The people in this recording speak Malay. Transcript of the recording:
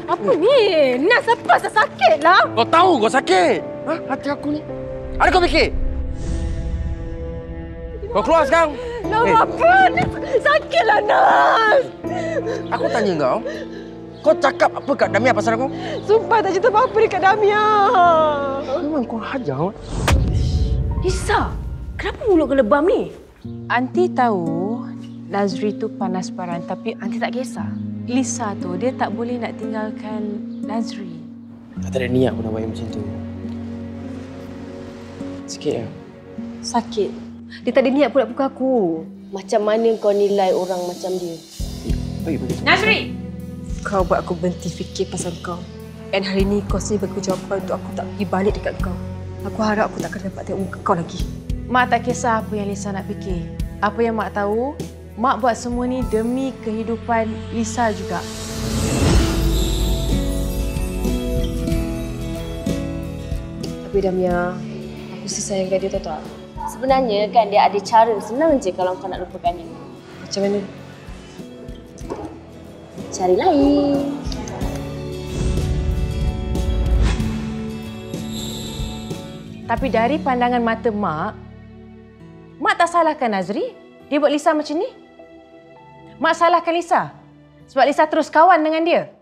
Apa ni? Nas apa sakit lah? Kau tahu kau sakit. Ha? Hati aku ni. Ada kau fikir? Kau keluar sekarang. Lah apa? Sakitlah Nas. Aku tanya kau. Kau cakap apa kat Damia pasal aku? Sumpah tak cerita apa-apa dekat Damia. Memang kau hajar. Lisa, kenapa mulut kau lebam ni? Aunty tahu Nazri tu panas paran tapi Aunty tak kisah. Lisa tu dia tak boleh nak tinggalkan Nazri. Tak ada niat aku nak buat macam tu. Sikit lah. Sakit. Dia tak ada niat pun nak pukul aku. Macam mana kau nilai orang macam dia? Baik. Nazri! Kau buat aku berhenti fikir pasal kau. Dan hari ni kau sendiri bagi jawapan untuk aku tak pergi balik dekat kau. Aku harap aku tak akan dapat tengok muka kau lagi. Mak tak kisah apa yang Lisa nak fikir. Apa yang Mak tahu, Mak buat semua ni demi kehidupan Lisa juga. Tapi Damia, aku sih sayangkan dia tahu tak? Sebenarnya kan dia ada cara senang je kalau kau nak lupakan dia. Macam mana? Cari lain. Tapi dari pandangan mata Mak, Mak tak salahkan Nazri. Dia buat Lisa macam ni. Mak salahkan Lisa sebab Lisa terus kawan dengan dia.